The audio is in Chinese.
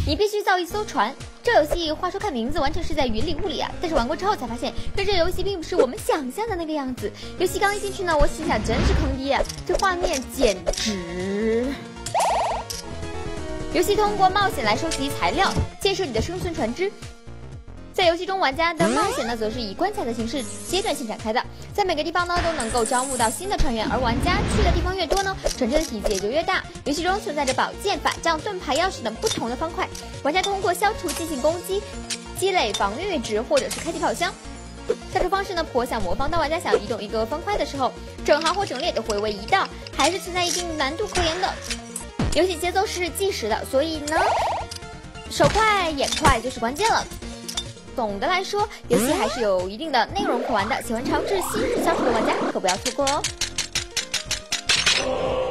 你必须造一艘船。这游戏话说看名字完全是在云里雾里啊，但是玩过之后才发现，这游戏并不是我们想象的那个样子。游戏刚一进去呢，我心想真是坑爹啊，这画面简直。游戏通过冒险来收集材料，建设你的生存船只。在游戏中，玩家的冒险呢，则是以关卡的形式阶段性展开的，在每个地方呢都能够招募到新的船员，而玩家去的地方越多呢，船只的体积也就越大。游戏中存在着宝剑、法杖、盾牌、钥匙等不同的方块，玩家通过消除进行攻击、积累防御值或者是开启宝箱。下注方式呢颇像魔方，当玩家想移动一个方块的时候，整行或整列都会为一道，还是存在一定难度可言的。游戏节奏是计时的，所以呢，手快眼快就是关键了。总的来说，游戏还是有一定的内容可玩的，喜欢尝试新式消除的玩家可不要错过哦。